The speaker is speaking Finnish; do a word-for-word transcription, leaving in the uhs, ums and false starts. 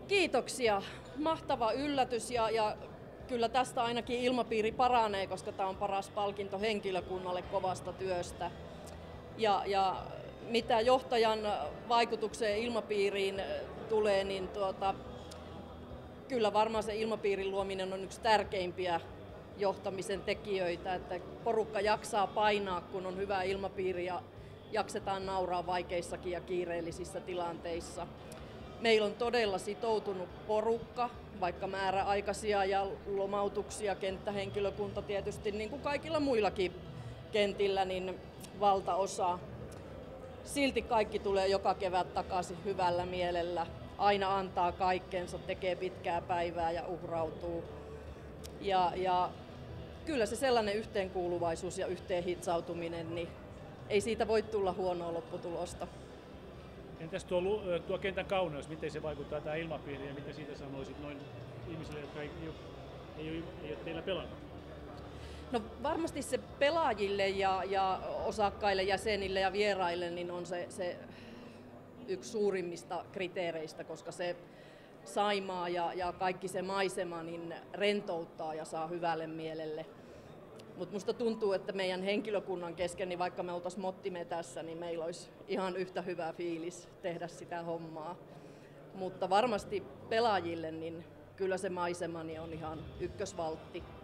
Kiitoksia. Mahtava yllätys ja, ja kyllä tästä ainakin ilmapiiri paranee, koska tämä on paras palkinto henkilökunnalle kovasta työstä. Ja, ja mitä johtajan vaikutukseen ilmapiiriin tulee, niin tuota, kyllä varmaan se ilmapiirin luominen on yksi tärkeimpiä johtamisen tekijöitä, että porukka jaksaa painaa, kun on hyvä ilmapiiri ja jaksetaan nauraa vaikeissakin ja kiireellisissä tilanteissa. Meillä on todella sitoutunut porukka, vaikka määräaikaisia ja lomautuksia, kenttähenkilökunta tietysti, niin kuin kaikilla muillakin kentillä, niin valtaosa. Silti kaikki tulee joka kevät takaisin hyvällä mielellä, aina antaa kaikkensa, tekee pitkää päivää ja uhrautuu. Ja, ja kyllä se sellainen yhteenkuuluvaisuus ja yhteenhitsautuminen, niin ei siitä voi tulla huonoa lopputulosta. Entäs tuo, tuo kentän kauneus, miten se vaikuttaa tähän ilmapiiriin ja mitä siitä sanoisit noin ihmisille, jotka ei, ei, ei, ei, ei ole teillä pelannut? No varmasti se pelaajille ja, ja osakkaille, jäsenille ja vieraille niin on se, se yksi suurimmista kriteereistä, koska se Saimaa ja, ja kaikki se maisema niin rentouttaa ja saa hyvälle mielelle. Mutta musta tuntuu, että meidän henkilökunnan kesken, niin vaikka me oltaisiin mottimetässä, niin meillä olisi ihan yhtä hyvä fiilis tehdä sitä hommaa. Mutta varmasti pelaajille, niin kyllä se maisema niin on ihan ykkösvaltti.